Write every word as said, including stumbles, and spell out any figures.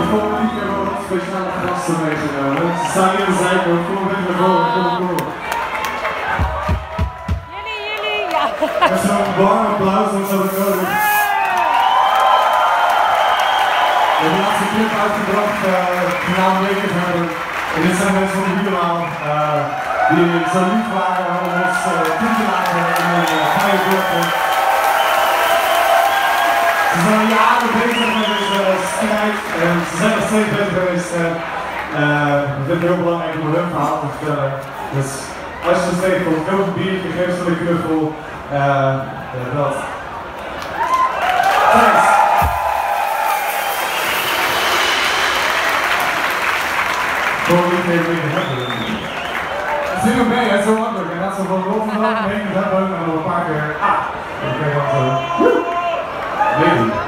volgende liedje hebben we wat speciale gasten meegenomen. Ze staan hier in de zijkant, kom een beetje naar voren, kom op, kom op. Jullie, jullie, ja. Met zo'n warm applaus, dat is wat ik nodig. We hebben de laatste clip uitgebracht, genaamd Weken hebben. En dit zijn mensen van de Wielermaal, uh, die zo lief waren om ons uh, toe te laten in een uh, vrije burger. Ze zijn al jaren bezig met deze uh, strijd en ze zijn nog steeds bezig geweest. En uh, ik vind het heel belangrijk om hun verhaal te vertellen. Dus als je er tegenkomt, koop een biertje, geef ze een knuffel. Uh, uh, dat. Thanks. Gewoon niet meer tegen hebben. Zing hem mee, het is zo makkelijk. En dat is van Rotterdam heen hebben en dan een paar keer. Ah! Dan krijg je wat zo. Baby.